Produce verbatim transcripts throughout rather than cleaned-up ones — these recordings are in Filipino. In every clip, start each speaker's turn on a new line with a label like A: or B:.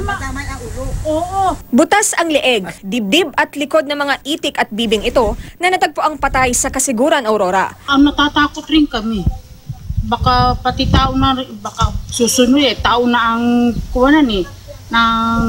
A: Damay ang ulo.
B: Oo.
C: Butas ang leeg, dibdib at likod ng mga itik at bibing ito na natagpo ang patay sa Kasiguran, Aurora.
B: Ang natatakot rin kami. Baka pati tao na, baka susunod eh, tao na ang kuwanan eh, ng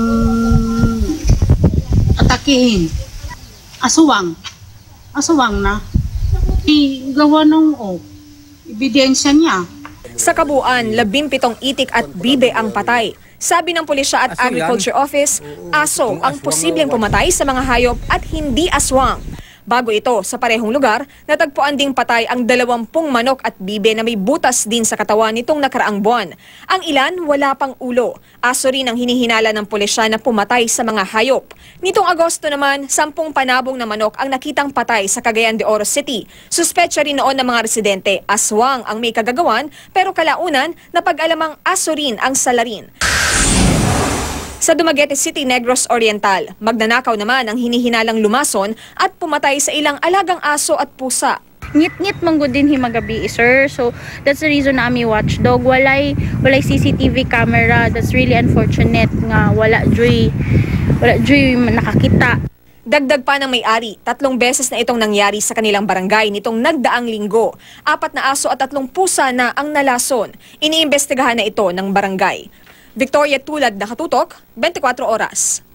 B: atakihin. Aswang. Aswang na. Igawa ng oh, ebidensya niya.
C: Sa kabuuan, labimpitong itik at bibe ang patay. Sabi ng Pulisya at Agriculture Office, aso ang posibleng pumatay sa mga hayop at hindi aswang. Bago ito, sa parehong lugar, natagpuan ding patay ang dalawampung manok at bibe na may butas din sa katawan nitong nakaraang buwan. Ang ilan, wala pang ulo. Aso rin ang hinihinala ng pulisya na pumatay sa mga hayop. Nitong Agosto naman, sampung panabong na manok ang nakitang patay sa Cagayan de Oro City. Suspetsa rin noon ng mga residente, aswang ang may kagagawan, pero kalaunan, napag-alamang aso rin ang salarin. Sa Dumaguete City, Negros Oriental, magnanakaw naman ang hinihinalang lumason at pumatay sa ilang alagang aso at pusa.
D: Ngit-ngit manggod din himagabi, sir. So that's the reason na ami watchdog. Walay walay C C T V camera. That's really unfortunate nga wala joy wala joy nakakita.
C: Dagdag pa ng may-ari, tatlong beses na itong nangyari sa kanilang barangay nitong nagdaang linggo. Apat na aso at tatlong pusa na ang nalason. Iniimbestigahan na ito ng barangay. Victoria Tulad, Nakatutok, twenty-four oras.